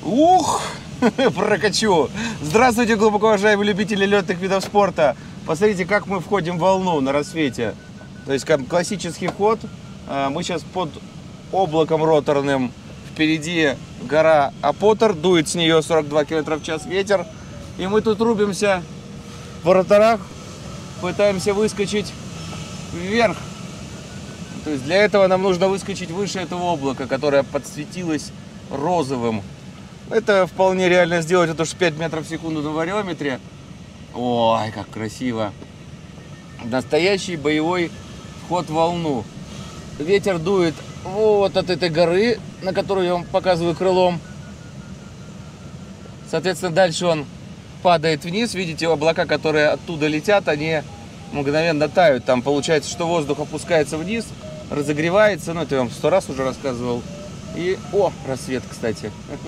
Ух, прокачу. Здравствуйте, глубоко уважаемые любители летных видов спорта. Посмотрите, как мы входим в волну на рассвете. То есть как классический ход. Мы сейчас под облаком роторным. Впереди гора Апотер, дует с нее 42 км в час ветер. И мы тут рубимся в роторах, пытаемся выскочить вверх. То есть для этого нам нужно выскочить выше этого облака, которое подсветилось розовым. Это вполне реально сделать, это уж 5 метров в секунду на вариометре. Ой, как красиво. Настоящий боевой вход в волну. Ветер дует вот от этой горы, на которую я вам показываю крылом. Соответственно, дальше он падает вниз. Видите, облака, которые оттуда летят, они мгновенно тают. Там получается, что воздух опускается вниз, разогревается. Ну, это я вам 100 раз уже рассказывал. И, рассвет, кстати.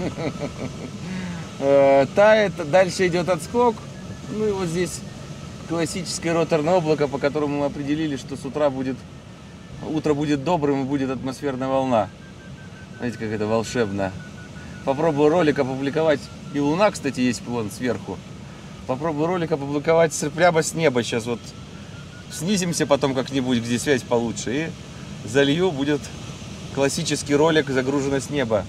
Тает, дальше идет отскок. Ну и вот здесь классическое роторное облако, по которому мы определили, что с утра утро будет добрым и будет атмосферная волна. Знаете, как это волшебно. Попробую ролик опубликовать. И луна, кстати, есть вон сверху. Попробую ролик опубликовать прямо с неба. Сейчас вот снизимся потом как-нибудь, где связь получше. И залью, будет классический ролик, загруженный с неба.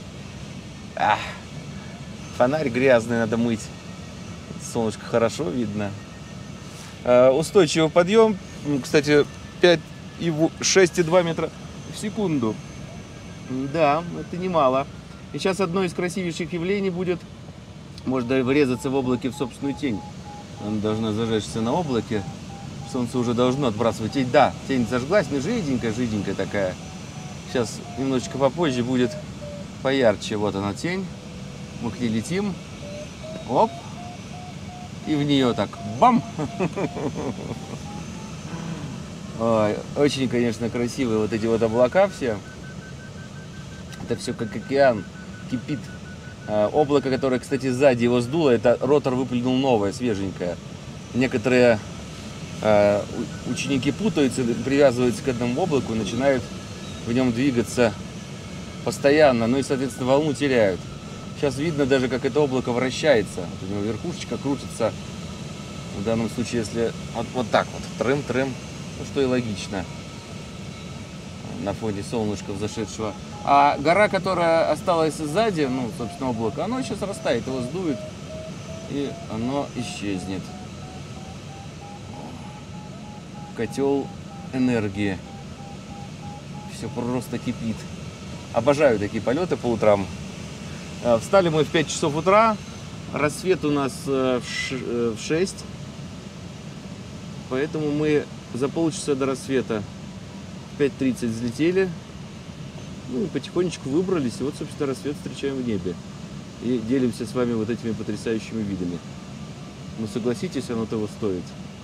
Фонарь грязный, надо мыть. Солнышко хорошо видно. Устойчивый подъем. Кстати, 6,2 метра в секунду. Да, это немало. И сейчас одно из красивейших явлений будет. Можно врезаться в облаке в собственную тень. Она должна зажечься на облаке. Солнце уже должно отбрасывать тень. Да, тень зажглась, но жиденькая такая. Сейчас немножечко попозже будет поярче. Вот она тень. Мы к ней летим. Оп. И в нее так бам. Ой, очень, конечно, красивые вот эти вот облака все. Это все как океан, кипит. Облако, которое, кстати, сзади его сдуло, это ротор выплюнул новое, свеженькое. Некоторые ученики путаются, привязываются к этому облаку и начинают в нем двигаться постоянно, ну и, соответственно, волну теряют. Сейчас видно даже, как это облако вращается. Вот у него верхушечка крутится. В данном случае, если вот так вот, трым-трым, ну что и логично на фоне солнышка взошедшего. А гора, которая осталась сзади, ну, собственно, облако, оно сейчас растает, его сдует, и оно исчезнет. Котел энергии. Все просто кипит. Обожаю такие полеты по утрам. Встали мы в 5 часов утра. Рассвет у нас в 6. Поэтому мы за полчаса до рассвета в 5:30 взлетели. Ну и потихонечку выбрались. И вот, собственно, рассвет встречаем в небе. И делимся с вами вот этими потрясающими видами. Ну, согласитесь, оно того стоит.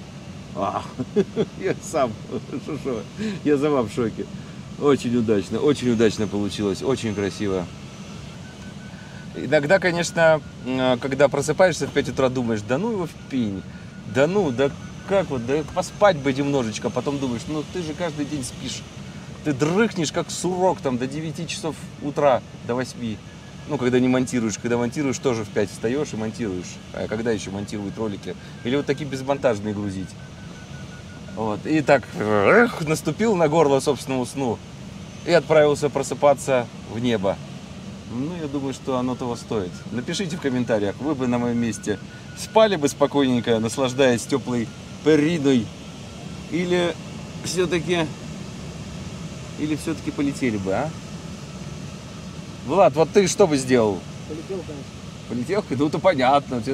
Я сам, я сама в шоке. Очень удачно получилось, очень красиво. Иногда, конечно, когда просыпаешься в 5 утра, думаешь, да ну его в пень, да как вот, да поспать бы немножечко, потом думаешь, ну ты же каждый день спишь, ты дрыхнешь как сурок там до 9 часов утра, до 8. Ну, когда не монтируешь, когда монтируешь, тоже в 5 встаешь и монтируешь. А когда еще монтируют ролики? Или вот такие безмонтажные грузить. Вот, и так наступил на горло собственному сну и отправился просыпаться в небо. Ну, я думаю, что оно того стоит. Напишите в комментариях, вы бы на моем месте спали бы спокойненько, наслаждаясь теплой периной, или все-таки полетели бы, а? Влад, вот ты что бы сделал? Полетел, конечно. Полетел? Ну, то понятно.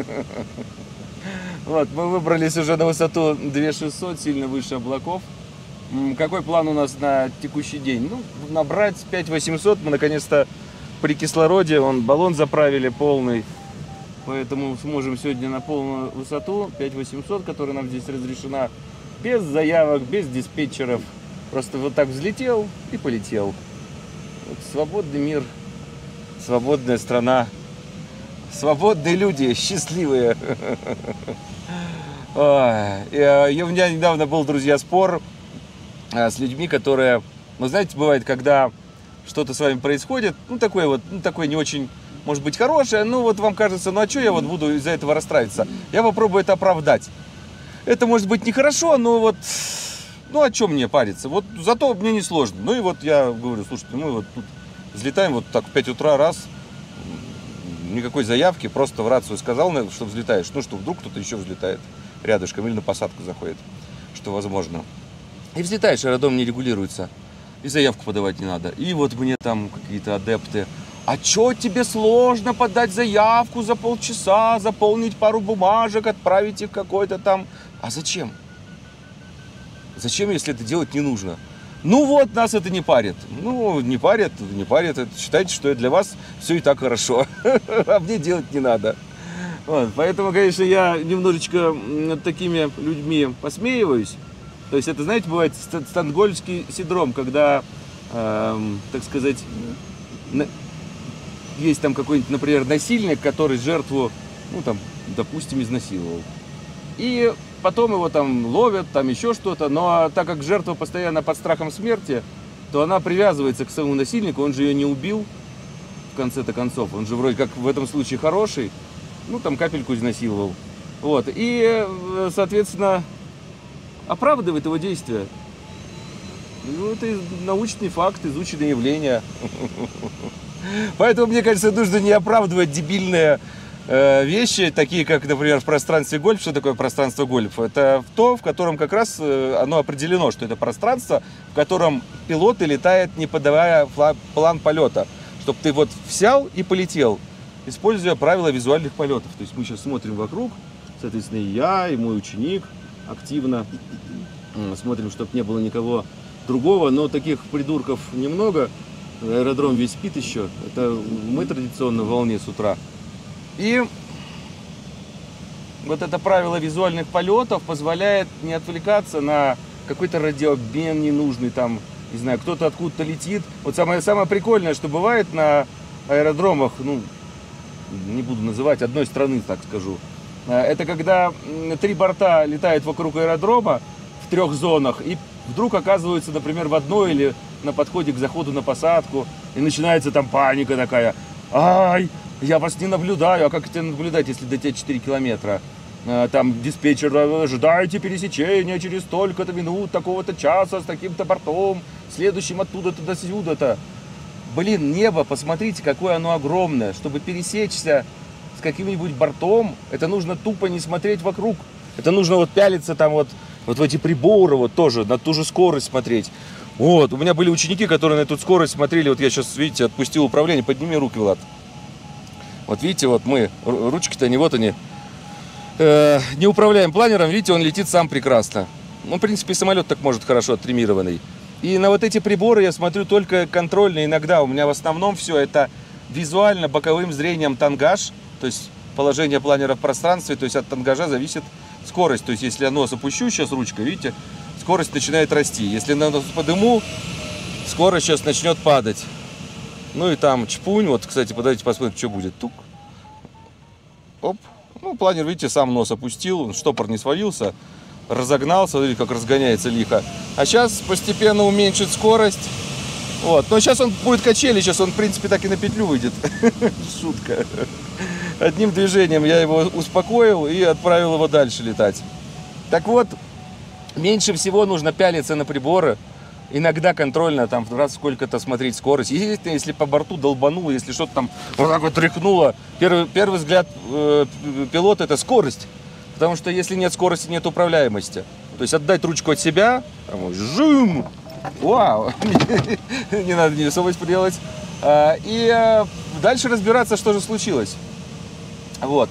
Вот, мы выбрались уже на высоту 2600, сильно выше облаков. Какой план у нас на текущий день? Ну, набрать 5800. Мы наконец-то при кислороде, баллон заправили полный. Поэтому сможем сегодня на полную высоту 5800, которая нам здесь разрешена. Без заявок, без диспетчеров. Просто вот так взлетел и полетел. Вот свободный мир, свободная страна. Свободные люди, счастливые. У меня недавно был, друзья, спор с людьми, которые... Вы знаете, бывает, когда что-то с вами происходит, такое не очень может быть хорошая, ну вот вам кажется, ну а что я вот буду из-за этого расстраиваться? Я попробую это оправдать. Это может быть нехорошо, но вот, ну о чем мне париться? Вот зато мне не сложно. Ну и вот я говорю, слушайте, мы вот тут взлетаем вот так в 5 утра раз, никакой заявки, просто в рацию сказал, что взлетаешь, ну что вдруг кто-то еще взлетает рядышком или на посадку заходит, что возможно. И взлетаешь, аэродром не регулируется, и заявку подавать не надо. И вот мне там какие-то адепты: а чё тебе сложно подать заявку за полчаса, заполнить пару бумажек, отправить их какой-то там? А зачем? Зачем, если это делать не нужно? Ну вот, нас это не парит. Ну, не парит, не парит. Это считайте, что для вас все и так хорошо. А мне делать не надо. Вот, поэтому, конечно, я немножечко над такими людьми посмеиваюсь. То есть это, знаете, бывает стокгольмский синдром, когда, так сказать, есть там какой-нибудь, например, насильник, который жертву, ну там, допустим, изнасиловал. И потом его там ловят, там еще что-то, но так как жертва постоянно под страхом смерти, то она привязывается к своему насильнику, он же ее не убил, в конце-то концов, он же вроде как в этом случае хороший, ну там капельку изнасиловал. Вот, и, соответственно, оправдывает его действия. Ну, это научный факт, изученное явление. Поэтому, мне кажется, нужно не оправдывать дебильные вещи, такие как, например, в пространстве гольф. Что такое пространство гольф? Это то, в котором как раз оно определено, что это пространство, в котором пилоты летают, не подавая план полета. Чтобы ты вот взял и полетел, используя правила визуальных полетов. То есть мы сейчас смотрим вокруг, соответственно, и я, и мой ученик активно смотрим, чтобы не было никого другого, но таких придурков немного. Аэродром весь спит еще. Это мы традиционно в волне с утра. И вот это правило визуальных полетов позволяет не отвлекаться на какой-то радиообмен ненужный, там, не знаю, кто-то откуда-то летит. Вот самое прикольное, что бывает на аэродромах, ну, не буду называть, одной страны, так скажу. Это когда 3 борта летают вокруг аэродрома в 3 зонах и вдруг оказываются, например, в одной или на подходе к заходу на посадку, и начинается там паника такая: ай, я вас не наблюдаю. А как тебя наблюдать, если до тебя 4 километра? Там диспетчер: ожидайте пересечения через столько-то минут, такого-то часа, с таким-то бортом, следующим оттуда-то до сюда-то. Блин, небо, посмотрите, какое оно огромное. Чтобы пересечься с каким-нибудь бортом, это нужно тупо не смотреть вокруг. Это нужно вот пялиться там вот в эти приборы, вот тоже на ту же скорость смотреть. Вот, у меня были ученики, которые на эту скорость смотрели. Вот я сейчас, видите, отпустил управление. Подними руки, Влад. Вот видите, вот мы, ручки-то не вот они. Не управляем планером, видите, он летит сам прекрасно. Ну, в принципе, самолет так может хорошо оттримированный. И на вот эти приборы я смотрю только контрольные иногда. У меня в основном все это визуально боковым зрением тангаж. То есть положение планера в пространстве. То есть от тангажа зависит скорость. То есть если я нос опущу сейчас ручкой, видите, скорость начинает расти. Если на нос подыму, скорость сейчас начнет падать. Ну и там чпунь. Вот, кстати, подайте посмотрите, что будет. Тук. Оп. Ну, планер, видите, сам нос опустил, штопор не свалился, разогнался, смотрите, как разгоняется лихо. А сейчас постепенно уменьшит скорость. Вот. Но сейчас он будет качели, сейчас он, в принципе, так и на петлю выйдет. Шутка. Одним движением я его успокоил и отправил его дальше летать. Так вот, меньше всего нужно пялиться на приборы. Иногда контрольно, там, раз сколько-то смотреть скорость. Естественно, если по борту долбануло, если что-то там вот так вот тряхнуло, первый взгляд пилота — это скорость. Потому что если нет скорости, нет управляемости. То есть отдать ручку от себя, жим, вау, не надо невесомость приделать. И дальше разбираться, что же случилось. Вот.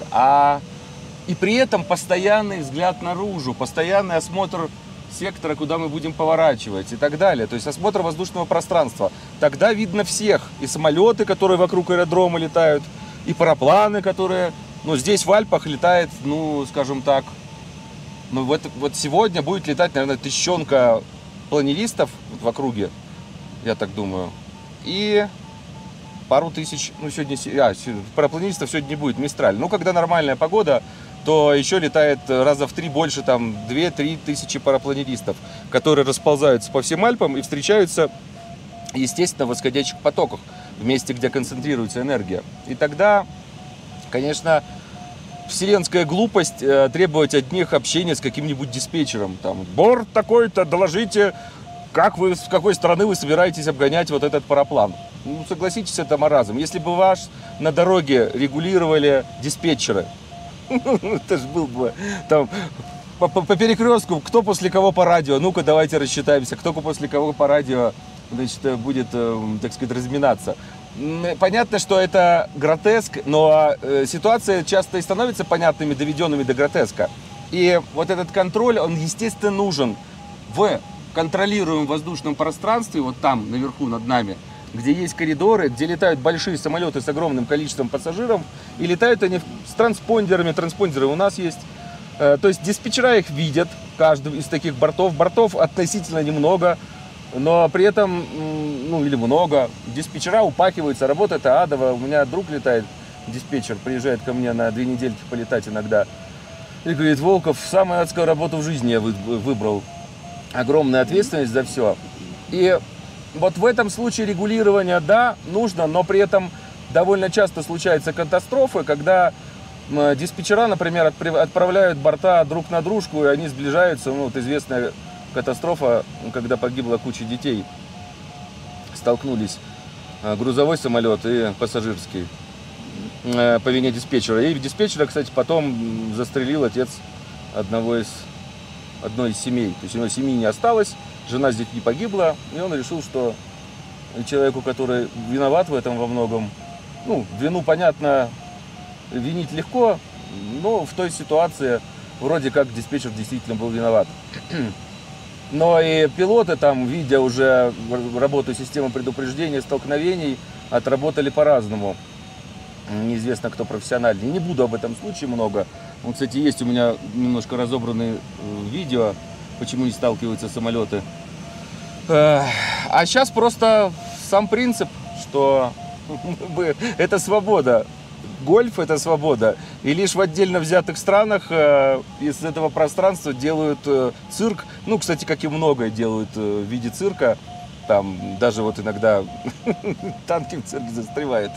И при этом постоянный взгляд наружу, постоянный осмотр сектора, куда мы будем поворачивать и так далее. То есть осмотр воздушного пространства. Тогда видно всех. И самолеты, которые вокруг аэродрома летают, и парапланы, которые... Ну, здесь в Альпах летает, ну, скажем так, ну, вот сегодня будет летать, наверное, 1000 планеристов в округе, я так думаю. И пару тысяч, ну, сегодня... парапланеристов сегодня не будет, Мистраль. Ну, когда нормальная погода, то еще летает раза в 3 больше, там, 2-3 тысячи парапланеристов, которые расползаются по всем Альпам и встречаются, естественно, в восходящих потоках. в месте, где концентрируется энергия. И тогда, конечно, вселенская глупость требовать от них общения с каким-нибудь диспетчером. Там, борт такой-то, доложите, как вы, с какой стороны вы собираетесь обгонять вот этот параплан. Ну, согласитесь, это маразм. Если бы ваш на дороге регулировали диспетчеры, это же был бы там по перекрестку, кто после кого по радио, ну-ка давайте рассчитаемся, кто после кого по радио, значит, будет, так сказать, разминаться. Понятно, что это гротеск, но ситуация часто и становится понятными, доведенными до гротеска. И вот этот контроль, он, естественно, нужен в контролируемом воздушном пространстве, вот там, наверху, над нами, где есть коридоры, где летают большие самолеты с огромным количеством пассажиров, и летают они с транспондерами, транспондеры у нас есть. То есть диспетчера их видят, каждый из таких бортов. Бортов относительно немного, но при этом, ну или много. Диспетчера упахиваются, работа это адово. У меня друг летает, диспетчер, приезжает ко мне на 2 недельки полетать иногда. И говорит: Волков, самую адскую работу в жизни я выбрал. Огромная ответственность за все. И вот в этом случае регулирование, да, нужно, но при этом довольно часто случаются катастрофы, когда диспетчера, например, отправляют борта друг на дружку, и они сближаются. Ну, вот известная катастрофа, когда погибла куча детей. Столкнулись грузовой самолет и пассажирский по вине диспетчера. И диспетчера, кстати, потом застрелил отец одной из семей. То есть у него семьи не осталось, жена с детьми погибла, и он решил, что человеку, который виноват в этом во многом, ну, вину, понятно, винить легко, но в той ситуации вроде как диспетчер действительно был виноват. Но и пилоты там, видя уже работу системы предупреждения столкновений, отработали по-разному. Неизвестно, кто профессиональный. Не буду об этом случае много. Вот, кстати, есть у меня немножко разобранные видео, почему не сталкиваются самолеты. А сейчас просто сам принцип, что это свобода. Гольф – это свобода. И лишь в отдельно взятых странах из этого пространства делают цирк. Ну, кстати, как и многое делают в виде цирка. Там даже вот иногда танки в цирке застревают.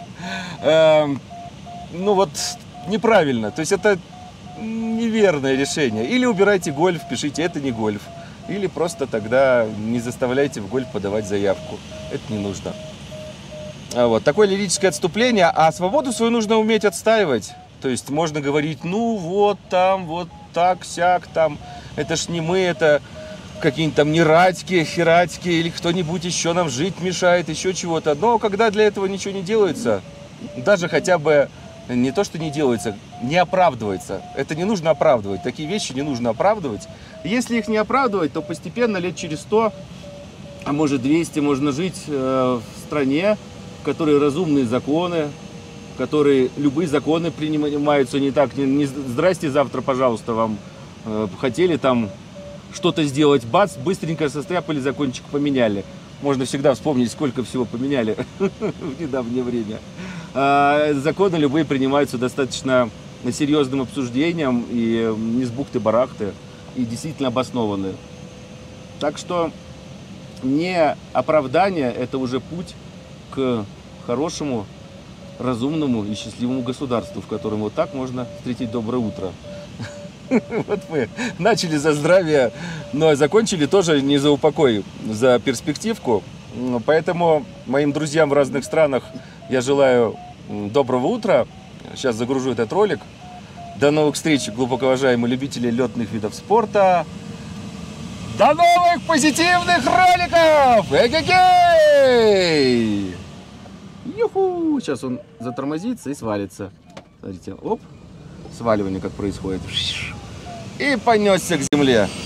Ну вот неправильно. То есть это неверное решение. Или убирайте гольф, пишите «это не гольф». Или просто тогда не заставляйте в гольф подавать заявку. Это не нужно. Вот такое лирическое отступление, а свободу свою нужно уметь отстаивать. То есть можно говорить: ну вот там, вот так, сяк, там, это ж не мы, это какие-нибудь там нерадьки, херадьки или кто-нибудь еще нам жить мешает, еще чего-то. Но когда для этого ничего не делается, даже хотя бы не то, что не делается, не оправдывается. Это не нужно оправдывать, такие вещи не нужно оправдывать. Если их не оправдывать, то постепенно лет через 100, а может 200, можно жить в стране, в которой разумные законы, в которой любые законы принимаются не так. Не здрасте, завтра, пожалуйста, вам хотели там что-то сделать, бац, быстренько состряпали, закончик поменяли. Можно всегда вспомнить, сколько всего поменяли в недавнее время. Законы любые принимаются достаточно серьезным обсуждением и не с бухты-барахты, и действительно обоснованы. Так что не оправдание, это уже путь к хорошему, разумному и счастливому государству, в котором вот так можно встретить доброе утро. Вот мы начали за здравие, но закончили тоже не за упокой, за перспективку. Поэтому моим друзьям в разных странах я желаю доброго утра. Сейчас загружу этот ролик. До новых встреч, глубоко уважаемые любители летных видов спорта. До новых позитивных роликов! Эгегей! Юху! Сейчас он затормозится и свалится. Смотрите, оп, сваливание как происходит. И понесся к земле.